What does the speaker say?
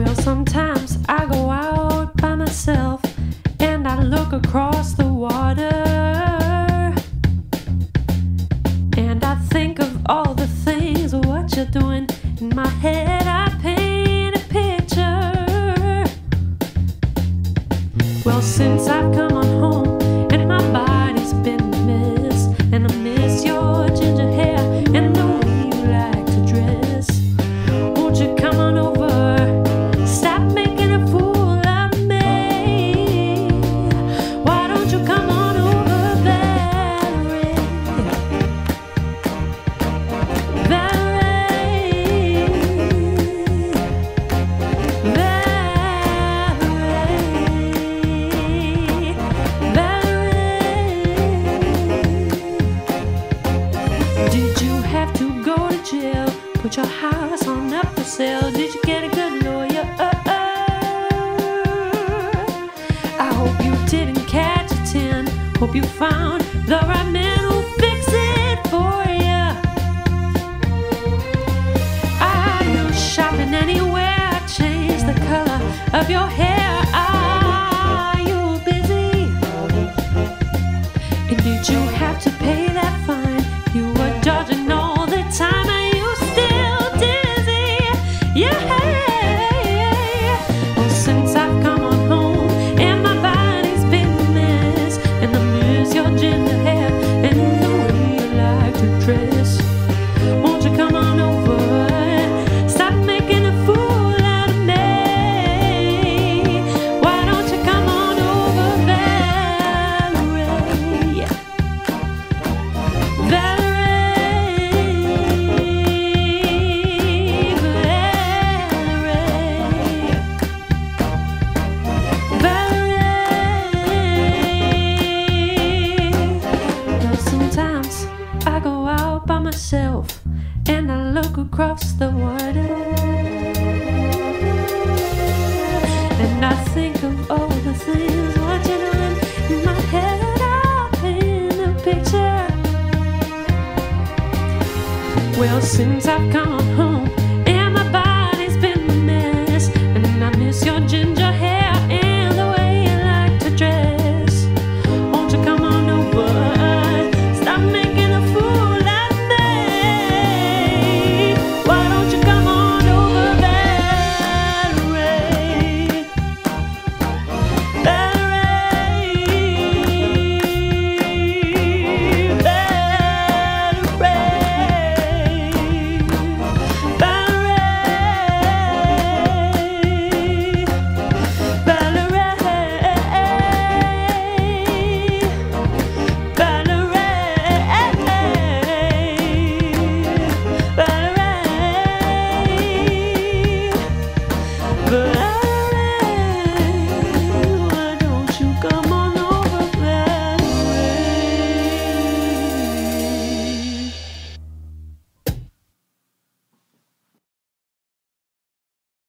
Well, sometimes I go out by myself and I look across the water, and I think of all the things, what you're doing. In my head I paint a picture. Well, since I've come on home and my body's been missed, and I miss your ginger hair and the way you like to dress, won't you come on over? Stop making a fool of me. Why don't you come on over, Valerie? Valerie, Valerie. Did you have to go to jail? Put your house on up for sale? Did you get a good lawyer? I hope you didn't catch a 10. Hope you found the right man who'll fix it for you. Are you shopping anywhere? Change the color of your hair. Are you busy? And did you have to pay that fine? You were dodging all the time. Are you still dizzy? Yeah. Well, since I've come on home and my body's been a mess, and I miss your ginger hair and the way you like to dress, won't you come on over? Stop making a fool out of me. Why don't you come on over, Valerie? Well, sometimes I go out by myself and I look across the water, and I think of all the things, what you're doing. In my head I paint a picture. Well, since I've come home